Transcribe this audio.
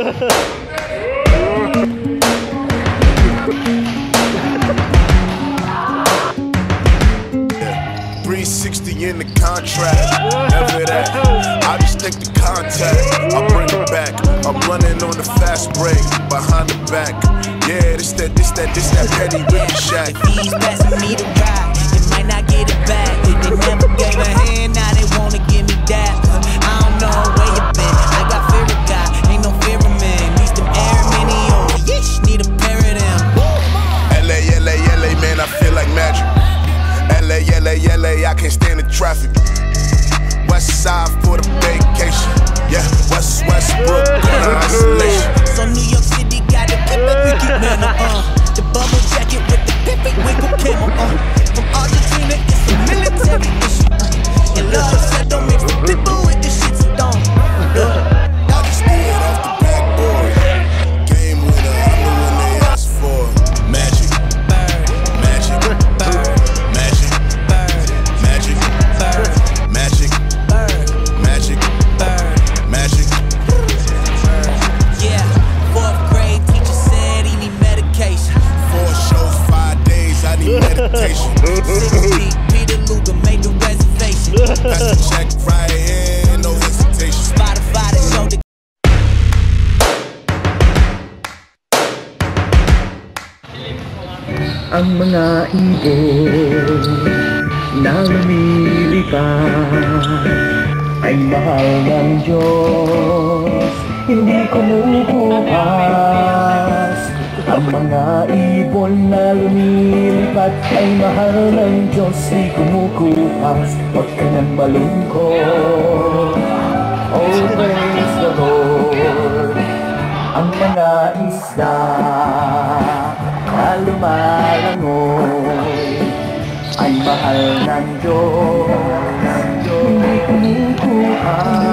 In the contract, never that. I just take the contact, I bring it back. I'm running on the fast break, behind the back. Yeah, this that petty with the shack. If he's passing me the ride, they might not get it back. If they never gave a hand, now they wanna give me that. I don't know where you been. I got fear of God, ain't no fear of man. These them air mini over, yeesh, need a pair of them. LA, man, I feel like magic. LA, I can't stand the traffic. West side for the vacation. Yeah, Westbrook, isolation. So New York City got the epic wicked man, the bubble jacket with the epic wiggle camo, From Argentina, it's a military issue, And love said don't mix the people with the shit, so don't. I just threw it off the backboard. Game winner, I'm the one they asked for. Magic, Bird, magic, bird, magic, bird, magic, bird, magic, bird, magic, bird. magic. Yeah, 4th grade teacher said he need medication. 4 shows, 5 days, I need meditation. 6 feet, Peter Luger made the reservation. Pass the check right here, no hesitation. Spotify that showed the ang mga ibon na lumilipad ay mahal ng Diyos, hindi kumukupas. Ang mga ibon na lumilipad ay mahal ng Diyos, hindi kumukupas. Huwag ka nang malungkot, oh praise the Lord. Ang mga isda na lumalangoy ay mahal ng Diyos, hindi kumukuha.